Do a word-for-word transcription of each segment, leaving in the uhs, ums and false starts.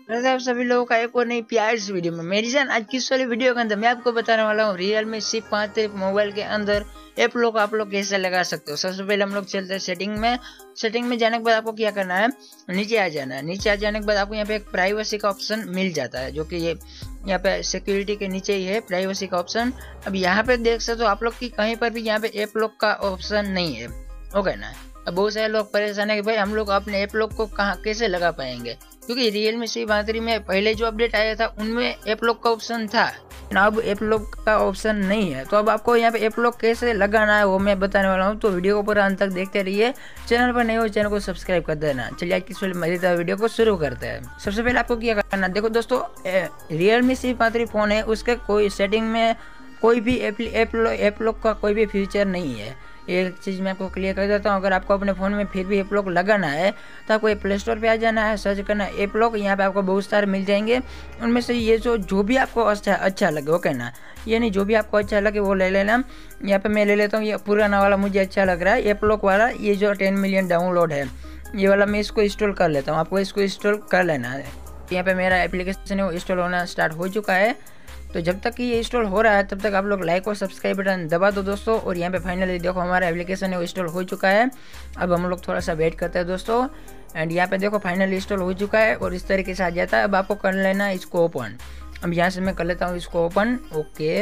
वैसे आप सभी लोगों का एक और नई प्यार से वीडियो में मेरी जान। आज की इस वाली वीडियो के अंदर मैं आपको बताने वाला हूँ रियलमी सी पाँच मोबाइल के अंदर ऐप लोग आप लोग कैसे लगा सकते हो। सबसे पहले हम लोग चलते हैं सेटिंग में। सेटिंग में जाने के बाद आपको क्या करना है, नीचे आ जाना है। नीचे आ जाने के बाद आपको यहाँ पे एक प्राइवेसी का ऑप्शन मिल जाता है, जो कि ये यहाँ पे सिक्योरिटी के नीचे ही है प्राइवेसी का ऑप्शन। अब यहाँ पे देख सकते हो आप लोग की कहीं पर भी यहाँ पे ऐप लोग का ऑप्शन नहीं है। ओके ना। अब बहुत सारे लोग परेशान है कि भाई हम लोग अपने ऐप लोग को कहाँ कैसे लगा पाएंगे, क्योंकि रियलमी सी बातरी में पहले जो अपडेट आया था उनमें ऐप लॉक का ऑप्शन था, अब ऐप लॉक का ऑप्शन नहीं है। तो अब आपको यहाँ पे ऐप लॉक कैसे लगाना है वो मैं बताने वाला हूँ। तो वीडियो को पूरा अंत तक देखते रहिए। चैनल पर नए हो चैनल को सब्सक्राइब कर देना। चलिए आज की मजेदार वीडियो को शुरू करते हैं। सबसे पहले आपको क्या करना, देखो दोस्तों रियलमी सी बातरी फोन है, उसके कोई सेटिंग में कोई भी ऐप लॉक का कोई भी फीचर नहीं है। एक चीज़ मैं आपको क्लियर कर देता हूँ। अगर आपको अपने फ़ोन में फिर भी ऐप लॉक लगाना है तो आपको प्ले स्टोर पे आ जाना है, सर्च करना है ऐप लॉक। यहाँ पे आपको बहुत सारे मिल जाएंगे, उनमें से ये जो जो भी आपको अच्छा अच्छा लगे, ओके ना। ये नहीं, जो भी आपको अच्छा लगे वो ले लेना। यहाँ पे मैं ले लेता हूँ ये पुराना वाला, मुझे अच्छा लग रहा है ऐप लॉक वाला। ये जो टेन मिलियन डाउनलोड है ये वाला, मैं इसको इंस्टॉल कर लेता हूँ। आपको इसको इंस्टॉल कर लेना है। यहाँ पे मेरा एप्लीकेशन है वो इंस्टॉल होना स्टार्ट हो चुका है। तो जब तक कि ये इंस्टॉल हो रहा है तब तक आप लोग लाइक और सब्सक्राइब बटन दबा दो दोस्तों। और यहाँ पे फाइनली देखो हमारा एप्लीकेशन है वो इंस्टॉल हो चुका है। अब हम लोग थोड़ा सा वेट करते हैं दोस्तों। एंड यहाँ पे देखो फाइनली इंस्टॉल हो चुका है और इस तरीके से आ जाता है। अब आपको कर लेना है इसको ओपन। अब यहाँ से मैं कर लेता हूँ इसको ओपन। ओके,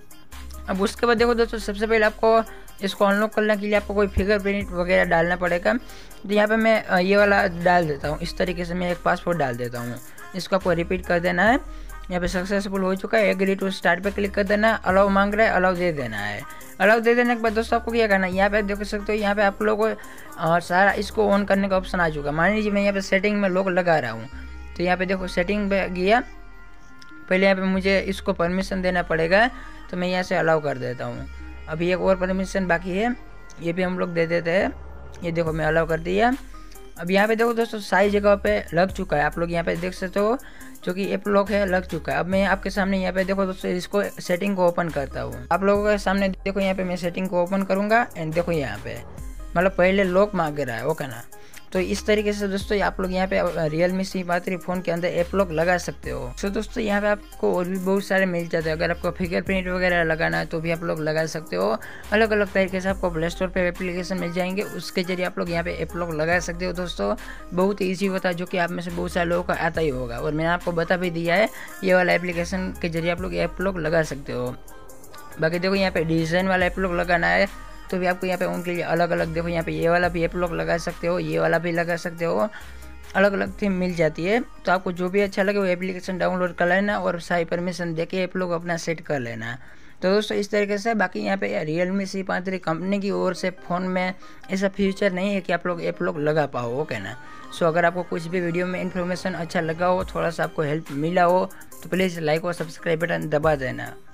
अब उसके बाद देखो दोस्तों सबसे पहले आपको इसको अनलॉक करने के लिए आपको कोई फिंगरप्रिंट वगैरह डालना पड़ेगा। तो यहाँ पे मैं ये वाला डाल देता हूँ। इस तरीके से मैं एक पासवर्ड डाल देता हूँ। इसको आपको रिपीट कर देना है। यहाँ पे सक्सेसफुल हो चुका है। एग्री टू स्टार्ट पे क्लिक कर देना है। अलाउ मांग रहा है, अलाउ दे देना है। अलाउ दे देने के बाद दोस्तों आपको क्या करना है, यहाँ पे देख सकते हो यहाँ पे आप लोगों को सारा इसको ऑन करने का ऑप्शन आ चुका है। मान लीजिए मैं यहाँ पे सेटिंग में लॉक लगा रहा हूँ, तो यहाँ पे देखो सेटिंग पे गया। पहले यहाँ पे मुझे इसको परमिशन देना पड़ेगा, तो मैं यहाँ से अलाउ कर देता हूँ। अभी एक और परमिशन बाकी है, ये भी हम लोग दे देते हैं। ये देखो मैं अलाउ कर दिया। अब यहाँ पे देखो दोस्तों सारी जगह पे लग चुका है, आप लोग यहाँ पे देख सकते हो, जो कि ऐप लॉक है लग चुका है। अब मैं आपके सामने यहाँ पे देखो दोस्तों इसको सेटिंग को ओपन करता हूँ। आप लोगों के सामने देखो यहाँ पे मैं सेटिंग को ओपन करूँगा। एंड देखो यहाँ पे मतलब पहले लॉक मांग रहा है, ओके ना। तो इस तरीके से दोस्तों आप लोग यहाँ पे रियलमी सी बातरी फोन के अंदर ऐप लॉक लगा सकते हो। तो दोस्तों यहाँ पे आपको और भी बहुत सारे मिल जाते हैं। अगर आपको फिंगरप्रिंट वगैरह लगाना है तो भी आप लोग लगा सकते हो। अलग अलग तरीके से आपको प्ले स्टोर पे एप्लीकेशन मिल जाएंगे, उसके जरिए आप लोग यहाँ पे ऐप लॉक लगा सकते हो दोस्तों। बहुत ईजी होता है, जो कि आप में से बहुत सारे लोगों को आता ही होगा। और मैंने आपको बता भी दिया है, ये वाला एप्लीकेशन के जरिए आप लोग ऐप लॉक लगा सकते हो। बाकी देखो यहाँ पे डिज़ाइन वाला ऐप लॉक लगाना है तो भी आपको यहाँ पे उनके लिए अलग अलग देखो यहाँ पे ये वाला भी ऐप लॉक लगा सकते हो, ये वाला भी लगा सकते हो। अलग अलग थीम मिल जाती है। तो आपको जो भी अच्छा लगे वो एप्लीकेशन डाउनलोड कर लेना और सारी परमिशन देके ऐप लॉक अपना सेट कर लेना। तो दोस्तों इस तरीके से। बाकी यहाँ पे रियलमी सी पाँच कंपनी की ओर से फ़ोन में ऐसा फीचर नहीं है कि आप लोग ऐप लॉक लगा पाओ, ओके ना। सो अगर आपको कुछ भी वीडियो में इन्फॉर्मेशन अच्छा लगा हो, थोड़ा सा आपको हेल्प मिला हो, तो प्लीज़ लाइक और सब्सक्राइब बटन दबा देना।